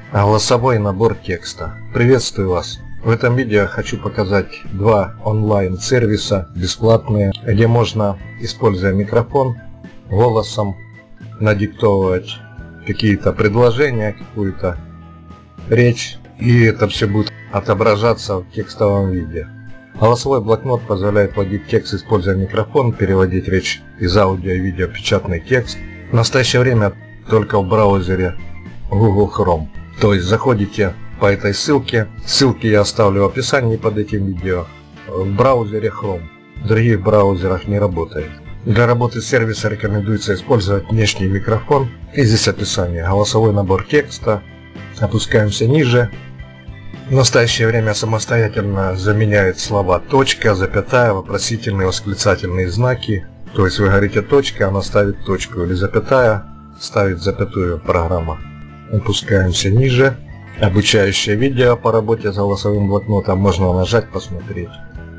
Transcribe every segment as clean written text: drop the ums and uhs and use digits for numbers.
Голосовой набор текста. Приветствую вас! В этом видео я хочу показать два онлайн-сервиса бесплатные, где можно, используя микрофон, голосом надиктовывать какие-то предложения, какую-то речь, и это все будет отображаться в текстовом виде. Голосовой блокнот позволяет вводить текст, используя микрофон, переводить речь из аудио и видео в печатный текст. В настоящее время только в браузере Google Chrome. То есть заходите по этой ссылке. Ссылки я оставлю в описании под этим видео. В браузере Chrome. В других браузерах не работает. Для работы сервиса рекомендуется использовать внешний микрофон. И здесь описание. Голосовой набор текста. Опускаемся ниже. В настоящее время самостоятельно заменяет слова точка, запятая, вопросительные, восклицательные знаки. То есть вы говорите точка, она ставит точку, или запятая, ставит запятую программа. Опускаемся ниже. Обучающее видео по работе с голосовым блокнотом. Можно нажать, посмотреть.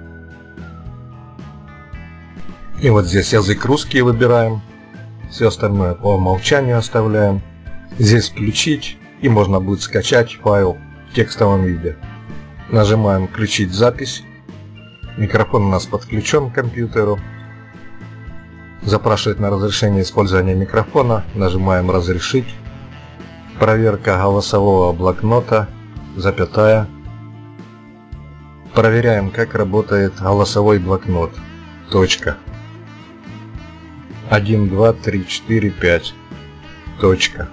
И вот здесь язык русский выбираем. Все остальное по умолчанию оставляем. Здесь включить, и можно будет скачать файл в текстовом виде. Нажимаем включить запись. Микрофон у нас подключен к компьютеру. Запрашивает на разрешение использования микрофона. Нажимаем разрешить. Проверка голосового блокнота, запятая. Проверяем, как работает голосовой блокнот. Точка. 1, 2, 3, 4, 5. Точка.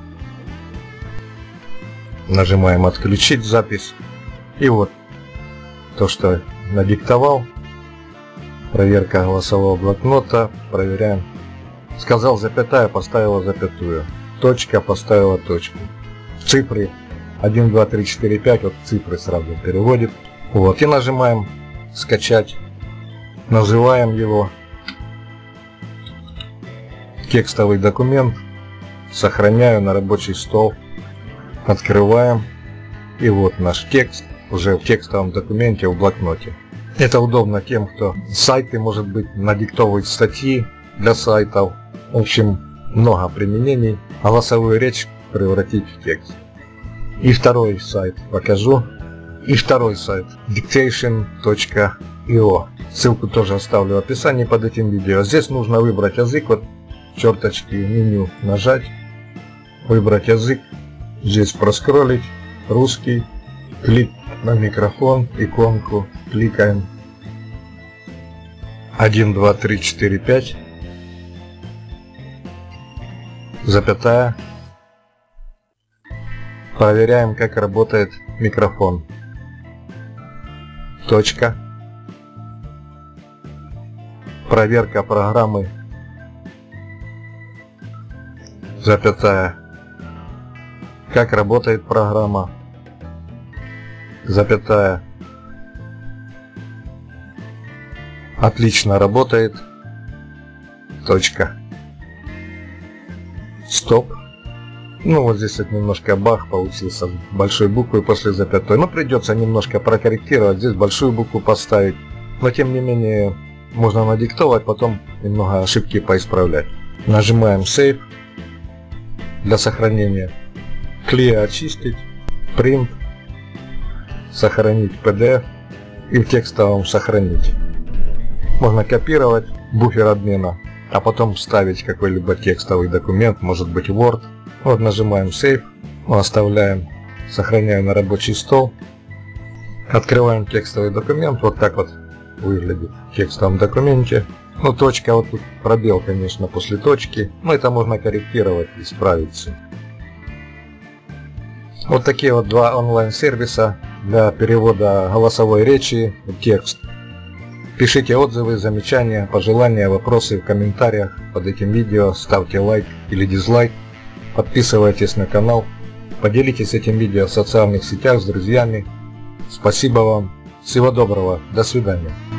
Нажимаем отключить запись. И вот то, что надиктовал. Проверка голосового блокнота. Проверяем. Сказал запятая, поставила запятую. Точка, поставила точку. Цифры 1, 2, 3, 4, 5. Вот цифры сразу переводит. Вот. И нажимаем скачать. Называем его текстовый документ. Сохраняю на рабочий стол. Открываем. И вот наш текст уже в текстовом документе в блокноте. Это удобно тем, кто сайты, может быть, надиктовывает статьи для сайтов. В общем, много применений. Голосовую речь превратить в текст. И второй сайт покажу. И второй сайт dictation.io. Ссылку тоже оставлю в описании под этим видео. Здесь нужно выбрать язык. Вот черточки меню нажать. Выбрать язык. Здесь проскроллить. Русский. Клик на микрофон. Иконку. Кликаем. 1, 2, 3, 4, 5. Запятая. Проверяем, как работает микрофон. Точка. Проверка программы. Запятая. Как работает программа. Запятая. Отлично работает. Точка. Стоп. Ну вот здесь вот немножко баг получился большой буквы после запятой. Но придется немножко прокорректировать. Здесь большую букву поставить. Но тем не менее можно надиктовать, потом немного ошибки поисправлять. Нажимаем Save для сохранения. Clear очистить. Print. Сохранить PDF. И в текстовом сохранить. Можно копировать буфер обмена. А потом вставить какой-либо текстовый документ, может быть Word. Вот нажимаем Save, оставляем, сохраняю на рабочий стол. Открываем текстовый документ, вот так вот выглядит в текстовом документе. Ну точка, вот тут пробел, конечно, после точки, но это можно корректировать, исправить все. Вот такие вот два онлайн-сервиса для перевода голосовой речи в текст. Пишите отзывы, замечания, пожелания, вопросы в комментариях под этим видео. Ставьте лайк или дизлайк. Подписывайтесь на канал. Поделитесь этим видео в социальных сетях с друзьями. Спасибо вам. Всего доброго. До свидания.